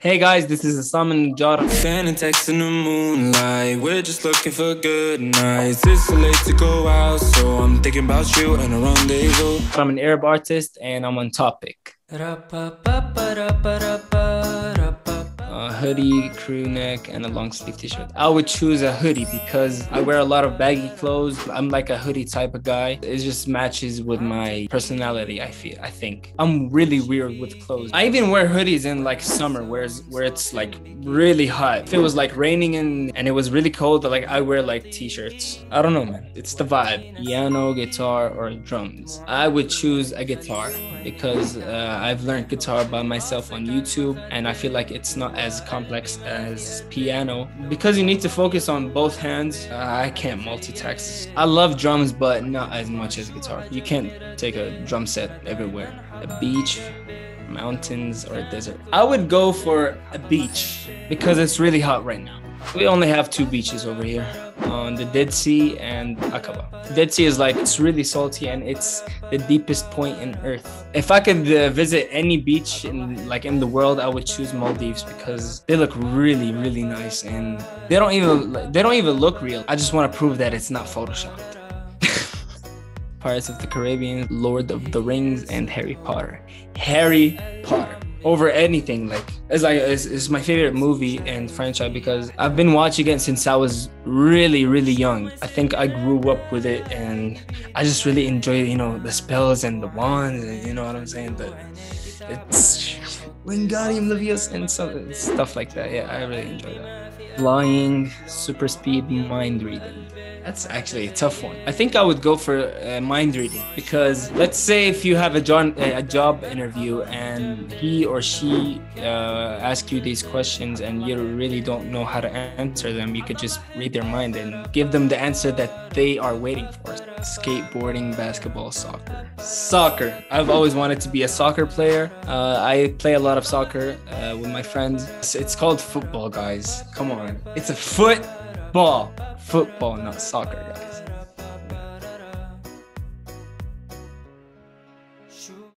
Hey guys, this is Assam and Jar. Sending texts in the moonlight. We're just looking for good nights. It's so late to go out, so I'm thinking about you and a rendezvous. I'm an Arab artist and I'm on Topic. Hoodie, crew neck, and a long sleeve t-shirt. I would choose a hoodie because I wear a lot of baggy clothes. I'm like a hoodie type of guy. It just matches with my personality, I think. I'm really weird with clothes. I even wear hoodies in like summer where it's like really hot. If it was like raining and it was really cold, like I wear like t-shirts. I don't know, man. It's the vibe. Piano, guitar, or drums. I would choose a guitar because I've learned guitar by myself on YouTube, and I feel like it's not as complex as piano because you need to focus on both hands. I can't multitask. I love drums, but not as much as guitar. You can't take a drum set everywhere. A beach, mountains, or a desert. I would go for a beach because it's really hot right now. We only have two beaches over here, on the Dead Sea and Aqaba. The Dead Sea is like, it's really salty and it's the deepest point in Earth. If I could visit any beach in the world, I would choose Maldives because they look really, really nice and they don't even look real. I just want to prove that it's not photoshopped. Pirates of the Caribbean, Lord of the Rings, and Harry Potter. Harry Potter. Over anything, it's my favorite movie and franchise because I've been watching it since I was really, really young. I think I grew up with it and I just really enjoy, the spells and the wands and you know what I'm saying? It's Wingardium Leviosa and stuff like that. Yeah, I really enjoy that. Flying, super speed, mind reading. That's actually a tough one. I think I would go for mind reading because let's say if you have a job interview and he or she ask you these questions and you really don't know how to answer them, you could just read their mind and give them the answer that they are waiting for. Skateboarding, basketball, soccer. Soccer. I've always wanted to be a soccer player. I play a lot of soccer with my friends. It's called football, guys. Come on. It's a football, not soccer, guys.